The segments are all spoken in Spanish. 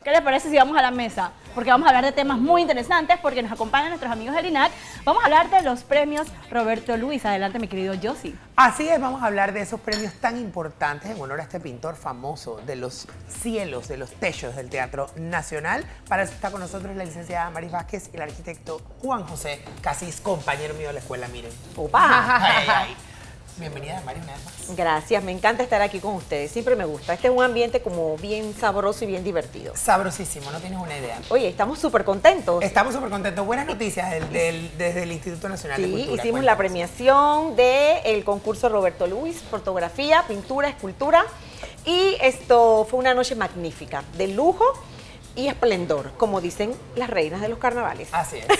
¿Qué les parece si vamos a la mesa? Porque vamos a hablar de temas muy interesantes, porque nos acompañan nuestros amigos del INAC. Vamos a hablar de los premios Roberto Luis. Adelante, mi querido Yossi. Así es, vamos a hablar de esos premios tan importantes en honor a este pintor famoso de los cielos, de los techos del Teatro Nacional. Para eso está con nosotros la licenciada Maris Vázquez y el arquitecto Juan José Casís, compañero mío de la escuela, miren. ¡Opa! Ay, ay. Bienvenida, María, una vez más. Gracias, me encanta estar aquí con ustedes, siempre me gusta. Este es un ambiente como bien sabroso y bien divertido. Sabrosísimo, no tienes una idea. Oye, estamos súper contentos. Estamos súper contentos. Buenas noticias desde el Instituto Nacional de Cultura. Sí, hicimos Cuéntanos. la premiación del concurso Roberto Luis, fotografía, pintura, escultura. Y esto fue una noche magnífica, de lujo y esplendor, como dicen las reinas de los carnavales. Así es.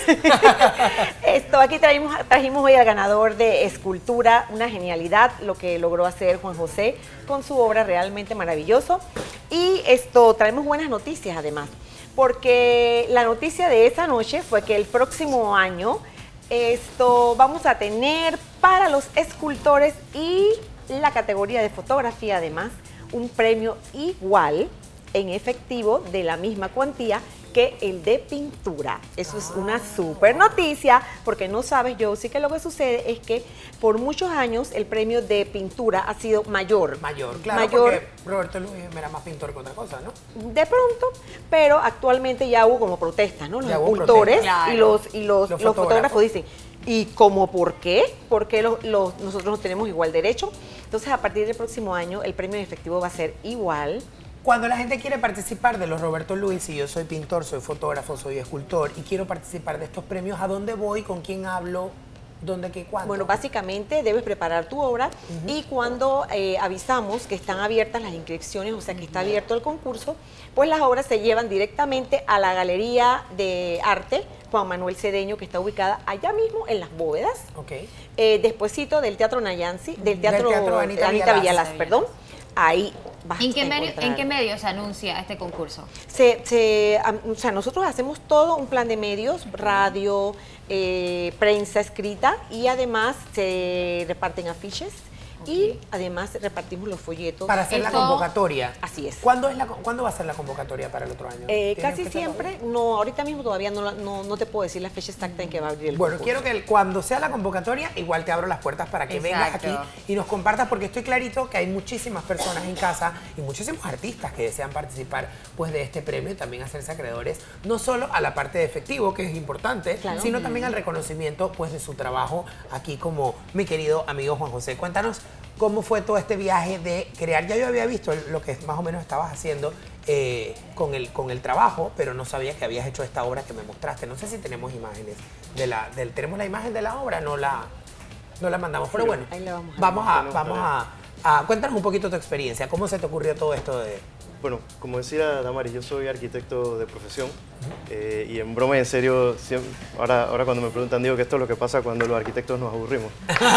Aquí trajimos hoy al ganador de escultura, una genialidad, lo que logró hacer Juan José con su obra, realmente maravilloso. Y traemos buenas noticias además, porque la noticia de esa noche fue que el próximo año vamos a tener para los escultores y la categoría de fotografía además un premio igual en efectivo de la misma cuantía que el de pintura. Eso es una súper noticia, porque no sabes, yo sí que lo que sucede es que por muchos años el premio de pintura ha sido mayor. Mayor, claro, porque Roberto Luis era más pintor que otra cosa, ¿no? De pronto, pero actualmente ya hubo como protestas, ¿no? Los Ya hubo escultores protestas. y los fotógrafos dicen, ¿y cómo por qué? ¿Por qué nosotros no tenemos igual derecho? Entonces, a partir del próximo año, el premio en efectivo va a ser igual. Cuando la gente quiere participar de los Roberto Luis, y yo soy pintor, soy fotógrafo, soy escultor, y quiero participar de estos premios, ¿a dónde voy? ¿Con quién hablo? ¿Dónde, qué, cuándo? Bueno, básicamente debes preparar tu obra y cuando avisamos que están abiertas las inscripciones, o sea que está abierto el concurso, pues las obras se llevan directamente a la Galería de Arte Juan Manuel Cedeño, que está ubicada allá mismo en Las Bóvedas, despuesosito del Teatro Nayansi, del Teatro Anita Villalaz, perdón. Ahí vas ¿En qué medio se anuncia este concurso? O sea, nosotros hacemos todo un plan de medios, radio, prensa escrita, y además se reparten afiches y además repartimos los folletos. Para hacer la convocatoria. Así es. ¿Cuándo va a ser la convocatoria para el otro año? Casi siempre, no, ahorita mismo todavía no te puedo decir la fecha exacta en que va a abrir el concurso. Quiero que cuando sea la convocatoria, igual te abro las puertas para que vengas aquí y nos compartas, porque estoy clarito que hay muchísimas personas en casa y muchísimos artistas que desean participar pues de este premio y también hacerse acreedores, no solo a la parte de efectivo, que es importante, sino también al reconocimiento pues de su trabajo aquí como mi querido amigo Juan José. Cuéntanos cómo fue todo este viaje de crear. Ya yo había visto lo que más o menos estabas haciendo con el trabajo, pero no sabía que habías hecho esta obra que me mostraste. No sé si tenemos imágenes tenemos la imagen de la obra, no la mandamos, pero bueno, vamos a cuéntanos un poquito tu experiencia, cómo se te ocurrió todo esto de... Bueno, como decía Damaris, yo soy arquitecto de profesión y en broma y en serio, ahora cuando me preguntan digo que esto es lo que pasa cuando los arquitectos nos aburrimos.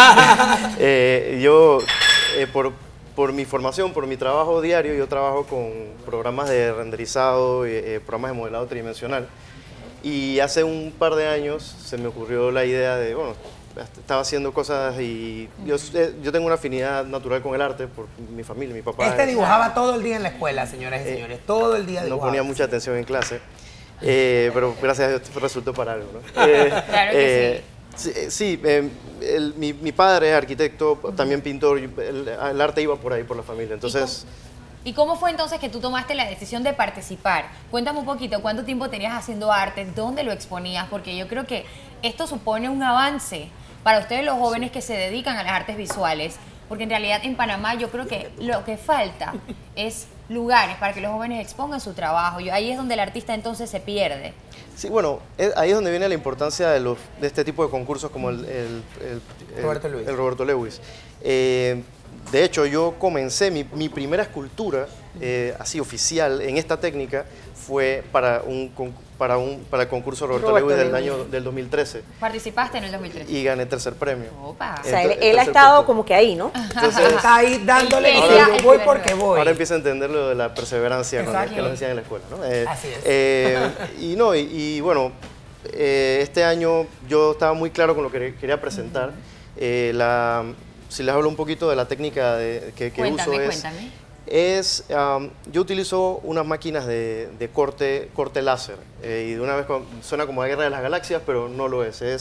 Por mi formación, por mi trabajo diario, yo trabajo con programas de renderizado, programas de modelado tridimensional, y hace un par de años se me ocurrió la idea de, bueno, estaba haciendo cosas y yo tengo una afinidad natural con el arte por mi familia, mi papá. Dibujaba todo el día en la escuela, señoras y señores, todo el día dibujaba. No ponía mucha atención en clase, pero gracias a Dios resultó para algo, ¿no? Claro que sí. Mi padre es arquitecto, también pintor, el arte iba por ahí, por la familia, entonces... ¿Y cómo fue entonces que tú tomaste la decisión de participar? Cuéntame un poquito, ¿cuánto tiempo tenías haciendo arte? ¿Dónde lo exponías? Porque yo creo que esto supone un avance para ustedes los jóvenes que se dedican a las artes visuales, porque en realidad en Panamá yo creo que lo que falta es lugares para que los jóvenes expongan su trabajo. Ahí es donde el artista entonces se pierde. Sí, bueno, ahí es donde viene la importancia de este tipo de concursos como el Roberto Lewis. De hecho, yo comencé, mi primera escultura así oficial en esta técnica fue para el concurso Roberto Lewis del 2013. ¿Participaste en el 2013? Y gané tercer premio. Opa. O sea, él ha estado como que ahí, ¿no? Entonces, está ahí dándole y yo voy porque voy. Ahora empieza a entender lo de la perseverancia que nos decían en la escuela, ¿no? Así es. Y bueno, este año yo estaba muy claro con lo que quería presentar. Si les hablo un poquito de la técnica que uso, Yo utilizo unas máquinas de corte láser y de una vez suena como la Guerra de las Galaxias, pero no lo es.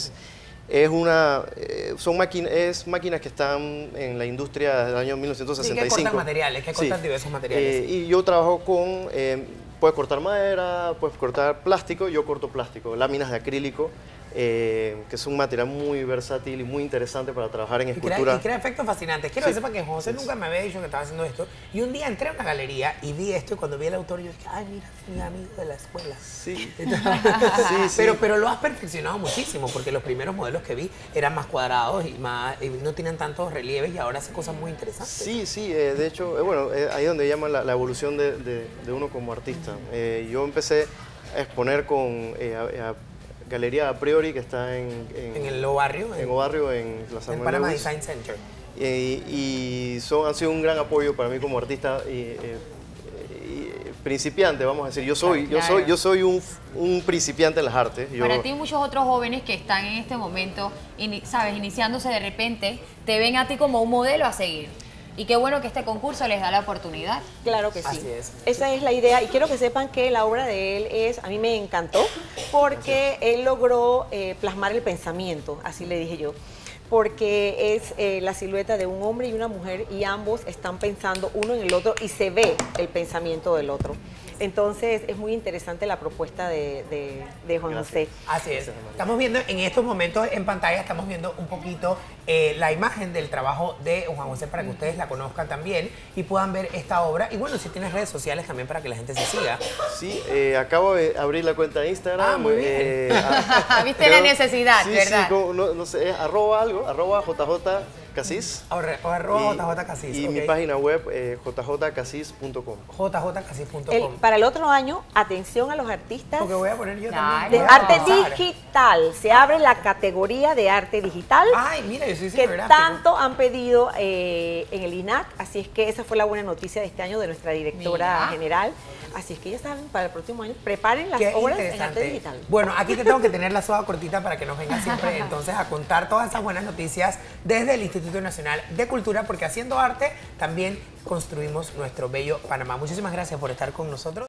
Son máquinas que están en la industria del año 1965. Sí, que cortan materiales, que cortan diversos materiales. Y yo trabajo con, puedes cortar madera, puedes cortar plástico, yo corto plástico, láminas de acrílico, que es un material muy versátil y muy interesante para trabajar en escultura. Y crea efectos fascinantes. Quiero que sepan que José nunca me había dicho que estaba haciendo esto. Y un día entré a una galería y vi esto, y cuando vi el autor yo dije, ay, mira, mi amigo de la escuela. Sí. Pero lo has perfeccionado muchísimo, porque los primeros modelos que vi eran más cuadrados y no tenían tantos relieves, y ahora hace cosas muy interesantes. Sí, de hecho, ahí es donde llaman la evolución de uno como artista. Yo empecé a exponer con Galería A Priori, que está en el O Barrio. En O Barrio, en la en Panama Design Center. Y han sido un gran apoyo para mí como artista y principiante, vamos a decir. Yo soy un principiante en las artes. Para ti, muchos otros jóvenes que están en este momento, ¿sabes?, iniciándose de repente, te ven a ti como un modelo a seguir. Y qué bueno que este concurso les da la oportunidad. Claro que sí. Así es. Esa es la idea. Y quiero que sepan que la obra de él a mí me encantó, porque él logró plasmar el pensamiento, así le dije yo. Porque es la silueta de un hombre y una mujer, y ambos están pensando uno en el otro y se ve el pensamiento del otro. Entonces es muy interesante la propuesta de Juan José. Así es. Estamos viendo en estos momentos en pantalla, estamos viendo un poquito la imagen del trabajo de Juan José para que ustedes la conozcan también y puedan ver esta obra. Y bueno, si tienes redes sociales también para que la gente se siga. Sí, acabo de abrir la cuenta de Instagram. Ah, muy bien. Viste la necesidad, sí, ¿verdad? Sí, no sé, es arroba JJ Casís. O arroba JJ Casís. Y mi página web, jjcasis.com. jjcasis.com. Para el otro año, atención a los artistas. Porque voy a poner yo también. De arte digital. Se abre la categoría de arte digital. Ay, mira, yo soy que cibergráfico. tanto han pedido en el INAC. Así es que esa fue la buena noticia de este año de nuestra directora general. Así es que ya saben, para el próximo año, preparen las obras en arte digital. Bueno, aquí te tengo que tener la soga cortita para que nos vengas siempre entonces a contar todas esas buenas noticias desde el Instituto Nacional de Cultura, porque haciendo arte también construimos nuestro bello Panamá. Muchísimas gracias por estar con nosotros.